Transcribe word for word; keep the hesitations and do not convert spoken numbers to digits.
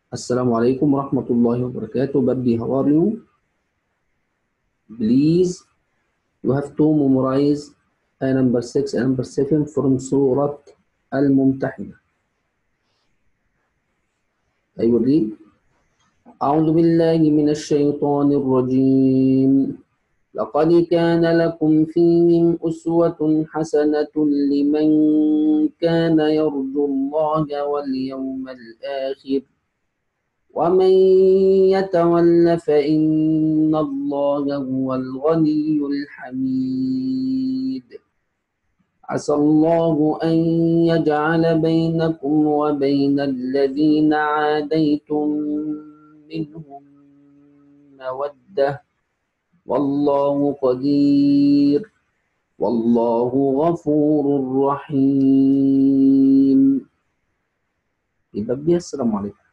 Assalamu alaikum warahmatullahi wabarakatuh. Baby, how are you? Please, you have to memorize آية number six and number seven from سورة الممتحنة. I will read. أعوذ بالله من الشيطان الرجيم. لقد كان لكم فيهم أسوة حسنة لمن كان يرجو الله واليوم الآخر ومن يتول فإن الله هو الغني الحميد. عسى الله أن يجعل بينكم وبين الذين عاديتم منهم مودة والله قدير والله غفور رحيم. يبقى السلام عليكم.